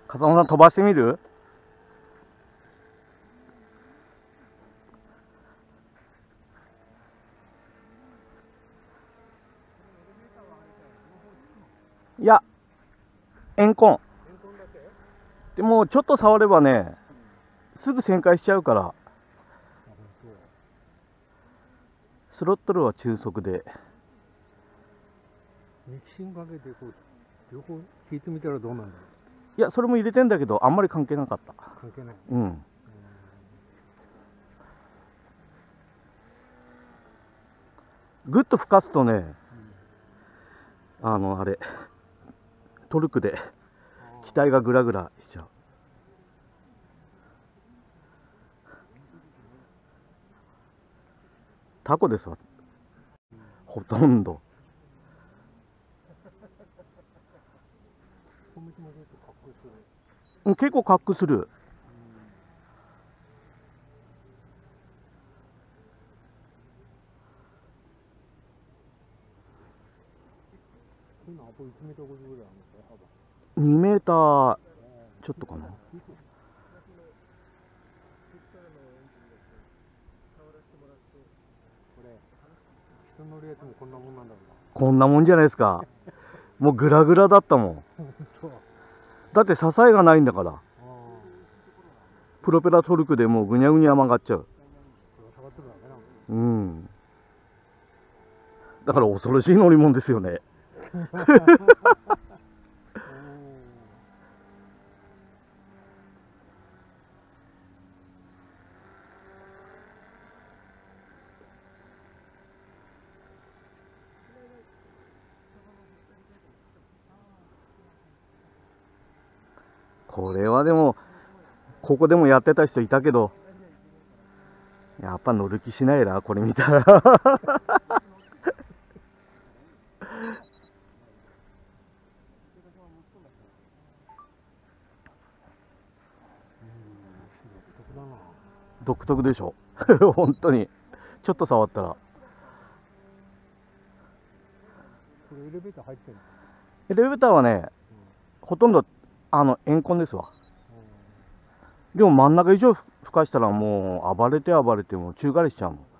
風間さん飛ばしてみる？いや、円コン。でもちょっと触ればね、すぐ旋回しちゃうから、スロットルは中速で。 ミキシングかけてこう両方引いてみたらどうなんだろいや、それも入れてんだけど、あんまり関係なかった。 う。関係ない。 うん。ぐっと吹かすとね、あれ、トルクで機体がグラグラしちゃう。タコですわ、ほとんど。結構カックする。2メーターちょっとかな。 人乗るやつもこんなもんなんだろうな。 こんなもんじゃないですか。もうグラグラだったもん。だって支えがないんだから。プロペラトルクでもうぐにゃぐにゃ曲がっちゃう。うん。だから恐ろしい乗り物ですよね。これはでも、ここでもやってた人いたけど、やっぱ乗る気しないな、これ見たら。独特でしょ。本当に。ちょっと触ったら。 これエレベーター入ってるの？ エレベーターはね、ほとんど円コンですわ。でも真ん中以上吹かしたらもう暴れてもう宙返りしちゃうもん。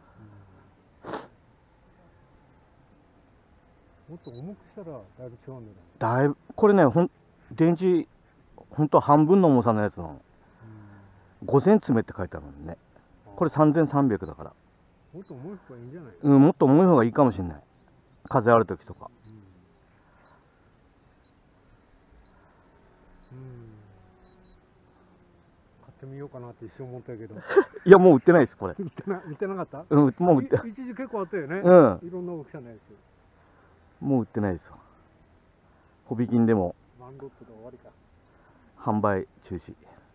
もっと重くしたらだいぶ違うんだよね。 だいぶ、これね、電池、ほんと半分の重さのやつなの。5000詰めって書いてあるのね。これ3300だから。 もっと重い方がいいんじゃない？ うん、もっと重い方がいいかもしれない。風ある時とか。 買ってみようかなって一瞬思ったけど。 いや、もう売ってないです、これ。 売ってなかった？ うん、もう売ってない。 一時結構あったよね。 うん。 いろんな大きさのやつ。 もう売ってないですわ。ホビキンでもワンロットで終わりか。 販売中止。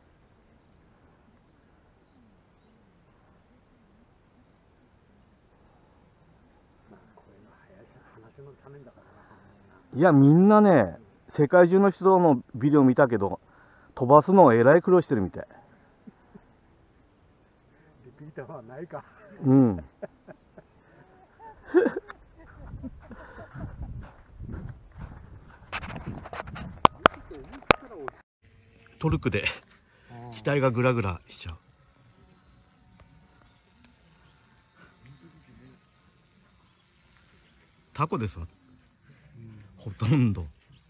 いや、みんなね、世界中の人のビデオ見たけど、飛ばすのをえらい苦労してるみたい。 リピーターはないか。 うん。トルクで機体がグラグラしちゃう。タコですわ、ほとんど。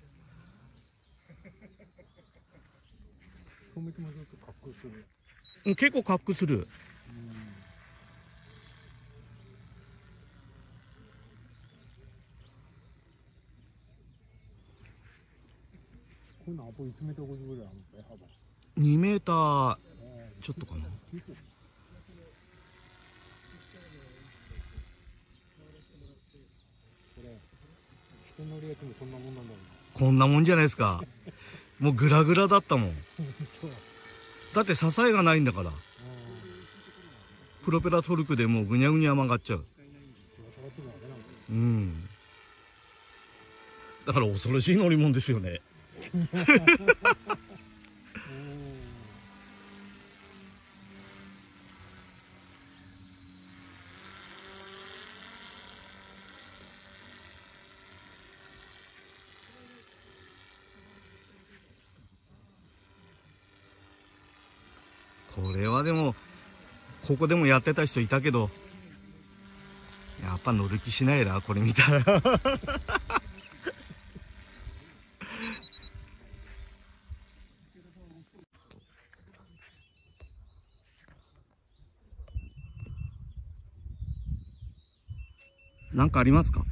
結構カックする。 こういうのは1メーター50ぐらいあるんですね、幅。 2メーターちょっとかな。 人乗るやつもこんなもんなんだろうな。 こんなもんじゃないですか。もうグラグラだったもん。だって支えがないんだから。プロペラトルクでもうぐにゃぐにゃ曲がっちゃう。うん。だから恐ろしい乗り物ですよね。 これはでもここでもやってた人いたけど、やっぱ乗る気しないなこれ見たら。なんかありますか？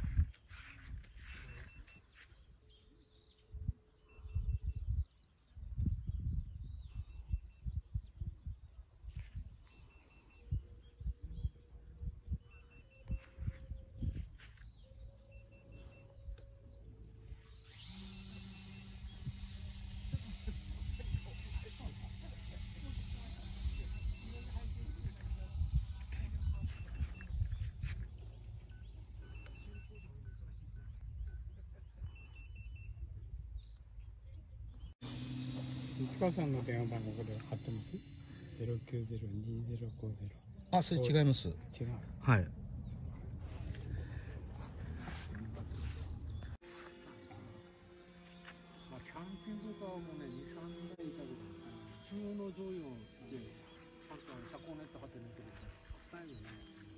市川さんの電話番号これ貼ってます？ 090-2050。 あ、それ違います。 違う。 はい。 まあ、キャンピングカーもね、2、3台いたけど、普通の乗用で、車高ネット張って寝てるから、臭いよね。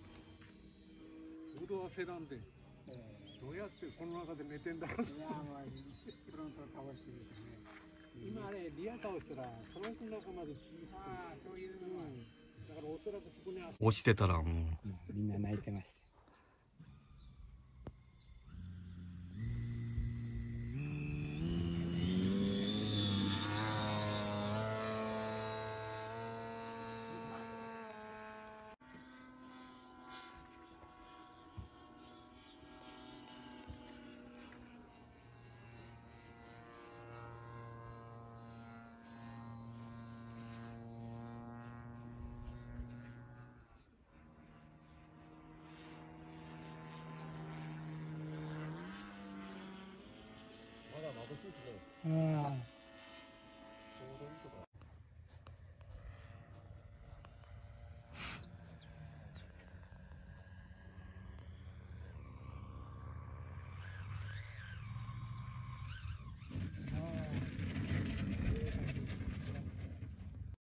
ボードはセダンで、どうやってこの中で寝てんだろう。いや、まあ、フロント倒してるとね。今あれ、リア倒したら、トランクの中まで小さく。ああ、そういうのは。だからおそらくそこに落ちてたらもう。 みんな泣いてました。まだ眩しいですね。